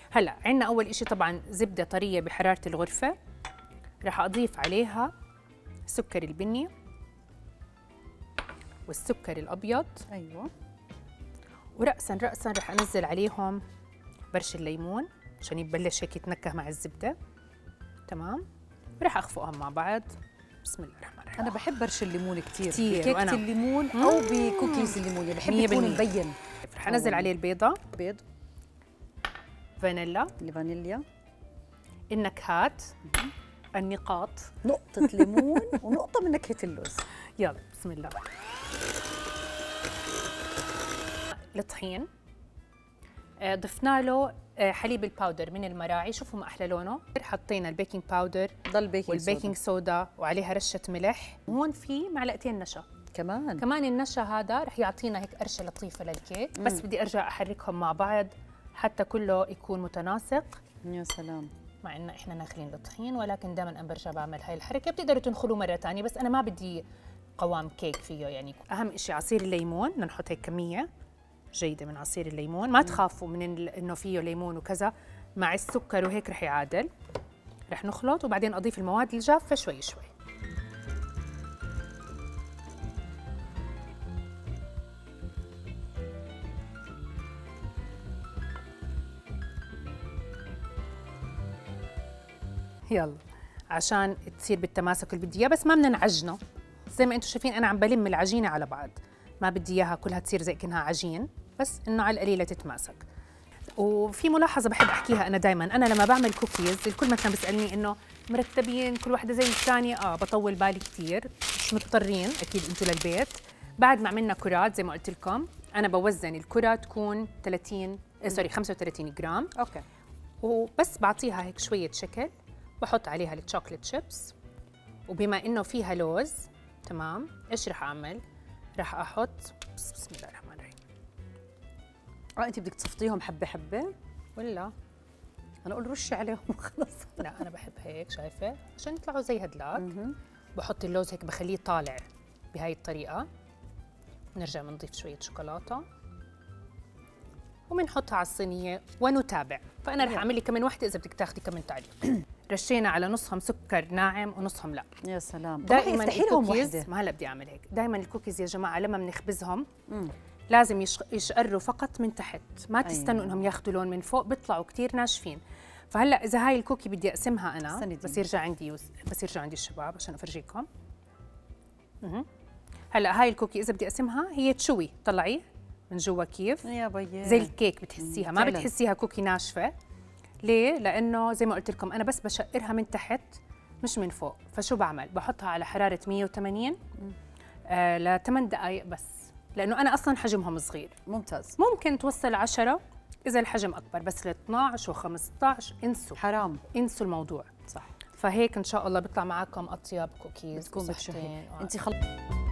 هلا عندنا اول إشي طبعا زبده طريه بحراره الغرفه، راح اضيف عليها السكر البني والسكر الابيض. ايوه. ورأسا راح انزل عليهم برش الليمون عشان يبلش هيك يتنكه مع الزبده. تمام. وراح اخفقهم مع بعض. بسم الله الرحمن الرحيم. انا بحب برش الليمون كثير كثير، بكيكه الليمون او بكوكيز الليمون، يعني بحب يكون مبين. رح انزل عليه البيضه، بيض، فانيلا، الفانيليا، النكهات، النقاط، نقطه ليمون ونقطه من نكهه اللوز. يلا بسم الله. الطحين ضفنا له حليب الباودر من المراعي، شوفوا ما احلى لونه. حطينا البيكنج باودر ضل والبيكنج صودا وعليها رشه ملح. هون في معلقتين نشا كمان النشا هذا رح يعطينا هيك قرشه لطيفه للكيك. بس بدي ارجع احركهم مع بعض حتى كله يكون متناسق. يا سلام. مع ان احنا ناخلين الطحين ولكن دائما انا برجع بعمل هاي الحركه. بتقدروا تنخلوه مره ثانيه بس انا ما بدي قوام كيك فيه. يعني اهم شيء عصير الليمون، بدنا نحط هيك كميه جيده من عصير الليمون. ما تخافوا من انه فيه ليمون وكذا، مع السكر وهيك رح يعادل. رح نخلط وبعدين اضيف المواد الجافه شوي شوي. يلا عشان تصير بالتماسك اللي بدي اياه، بس ما بدنا نعجنه. زي ما انتم شايفين انا عم بلم العجينه على بعض، ما بدي اياها كلها تصير زي كأنها عجين، بس انه على القليله تتماسك. وفي ملاحظه بحب احكيها انا دائما، انا لما بعمل كوكيز الكل مثلا بيسالني انه مرتبين كل واحده زي الثانيه. بطول بالي كثير، مش مضطرين اكيد انتم للبيت. بعد ما عملنا كرات زي ما قلت لكم انا بوزن الكره تكون 35 جرام. اوكي. وبس بعطيها هيك شويه شكل، بحط عليها الشوكليت شيبس. وبما انه فيها لوز تمام، ايش رح اعمل؟ رح احط بسم الله الرحمن الرحيم. انت بدك تصفطيهم حبه حبه ولا انا اقول رشي عليهم خلص؟ لا انا بحب هيك، شايفه عشان يطلعوا زي هدلاك. بحط اللوز هيك بخليه طالع بهاي الطريقه. نرجع بنضيف شويه شوكولاته وبنحطها على الصينيه ونتابع. فانا رح اعمل لي كمان وحده اذا بدك تاخذي كمان تعليق. رشينا على نصهم سكر ناعم ونصهم لا. يا سلام. دائما الكوكيز ما هلا بدي اعمل هيك. دائما الكوكيز يا جماعه لما بنخبزهم لازم يشقروا فقط من تحت، ما تستنوا انهم ياخذوا لون من فوق، بيطلعوا كثير ناشفين. فهلا اذا هاي الكوكي بدي اقسمها انا بس يرجع عندي الشباب عشان افرجيكم. هلا هاي الكوكي اذا بدي اقسمها هي تشوي، طلعي من جوا كيف يا بيي زي الكيك بتحسيها، ما بتحسيها كوكي ناشفه. ليه؟ لانه زي ما قلت لكم انا بس بشقرها من تحت مش من فوق. فشو بعمل؟ بحطها على حراره 180 ل 8 دقائق بس، لانه انا اصلا حجمهم صغير. ممتاز. ممكن توصل 10 اذا الحجم اكبر، بس ل 12 و15 انسوا، حرام، انسوا الموضوع. صح. فهيك ان شاء الله بيطلع معاكم اطيب كوكيز بتكون بتشهي. انت